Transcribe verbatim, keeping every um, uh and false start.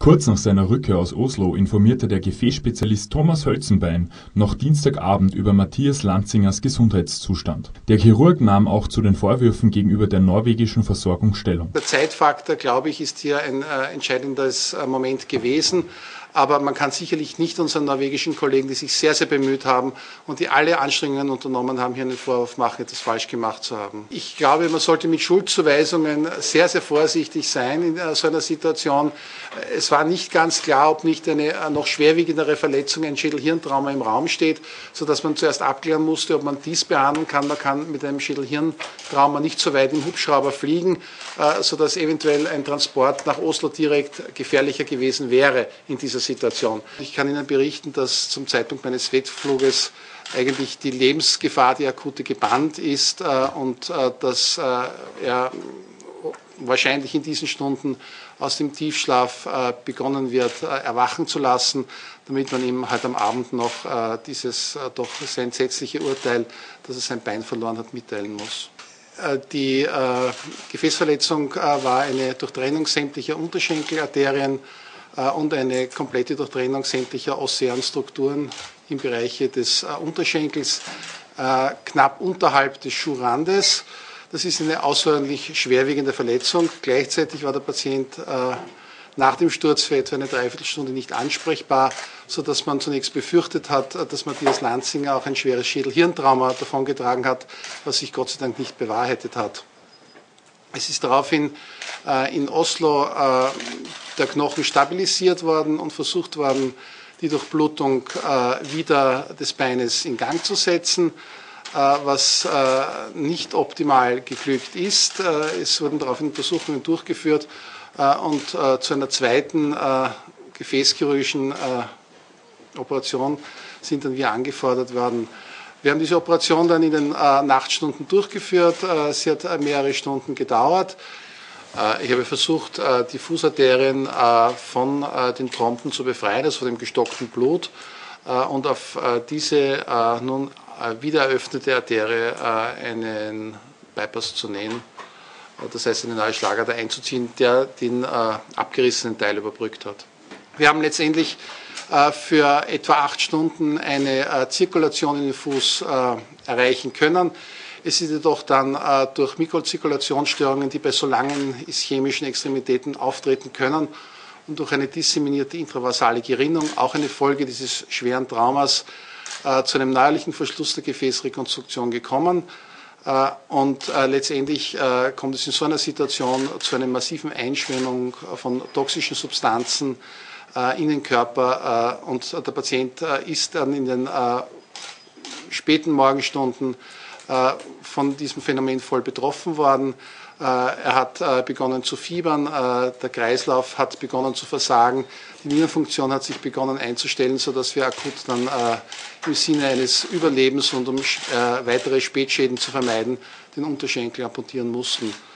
Kurz nach seiner Rückkehr aus Oslo informierte der Gefäßspezialist Thomas Hölzenbein noch Dienstagabend über Mathias Lanzingers Gesundheitszustand. Der Chirurg nahm auch zu den Vorwürfen gegenüber der norwegischen Versorgung Stellung. Der Zeitfaktor, glaube ich, ist hier ein äh, entscheidendes äh, Moment gewesen. Aber man kann sicherlich nicht unseren norwegischen Kollegen, die sich sehr, sehr bemüht haben und die alle Anstrengungen unternommen haben, hier einen Vorwurf machen, etwas falsch gemacht zu haben. Ich glaube, man sollte mit Schuldzuweisungen sehr, sehr vorsichtig sein in so einer Situation. Es war nicht ganz klar, ob nicht eine noch schwerwiegendere Verletzung, ein Schädel-Hirn-Trauma im Raum steht, sodass man zuerst abklären musste, ob man dies behandeln kann. Man kann mit einem Schädel-Hirn-Trauma nicht so weit im Hubschrauber fliegen, sodass eventuell ein Transport nach Oslo direkt gefährlicher gewesen wäre in dieser Situation. Ich kann Ihnen berichten, dass zum Zeitpunkt meines Wettfluges eigentlich die Lebensgefahr, die akute, gebannt ist äh, und äh, dass äh, er wahrscheinlich in diesen Stunden aus dem Tiefschlaf äh, begonnen wird, äh, erwachen zu lassen, damit man ihm halt am Abend noch äh, dieses äh, doch sehr entsetzliche Urteil, dass er sein Bein verloren hat, mitteilen muss. Äh, die äh, Gefäßverletzung äh, war eine Durchtrennung sämtlicher Unterschenkelarterien und eine komplette Durchtrennung sämtlicher ossealen Strukturen im Bereich des äh, Unterschenkels, äh, knapp unterhalb des Schuhrandes. Das ist eine außerordentlich schwerwiegende Verletzung. Gleichzeitig war der Patient äh, nach dem Sturz für etwa eine Dreiviertelstunde nicht ansprechbar, sodass man zunächst befürchtet hat, dass Mathias Lanzinger auch ein schweres Schädel-Hirn-Trauma davongetragen hat, was sich Gott sei Dank nicht bewahrheitet hat. Es ist daraufhin äh, in Oslo äh, der Knochen stabilisiert worden und versucht worden, die Durchblutung äh, wieder des Beines in Gang zu setzen, äh, was äh, nicht optimal geglückt ist. Äh, es wurden daraufhin Untersuchungen durchgeführt äh, und äh, zu einer zweiten äh, gefäßchirurgischen äh, Operation sind dann wir angefordert worden. Wir haben diese Operation dann in den äh, Nachtstunden durchgeführt. Äh, sie hat äh, mehrere Stunden gedauert. Äh, ich habe versucht, äh, die Fußarterien äh, von äh, den Trompen zu befreien, also von dem gestockten Blut, äh, und auf äh, diese äh, nun äh, wieder eröffnete Arterie äh, einen Bypass zu nähen. Äh, das heißt, eine neue Schlagader einzuziehen, der den äh, abgerissenen Teil überbrückt hat. Wir haben letztendlich für etwa acht Stunden eine äh, Zirkulation in den Fuß äh, erreichen können. Es ist jedoch dann äh, durch Mikrozirkulationsstörungen, die bei so langen ischämischen Extremitäten auftreten können und durch eine disseminierte intravasale Gerinnung, auch eine Folge dieses schweren Traumas, äh, zu einem neuerlichen Verschluss der Gefäßrekonstruktion gekommen. Äh, und äh, letztendlich äh, kommt es in so einer Situation zu einer massiven Einschwemmung von toxischen Substanzen in den Körper, und der Patient ist dann in den späten Morgenstunden von diesem Phänomen voll betroffen worden. Er hat begonnen zu fiebern, der Kreislauf hat begonnen zu versagen, die Nierenfunktion hat sich begonnen einzustellen, sodass wir akut dann im Sinne eines Überlebens und um weitere Spätschäden zu vermeiden, den Unterschenkel amputieren mussten.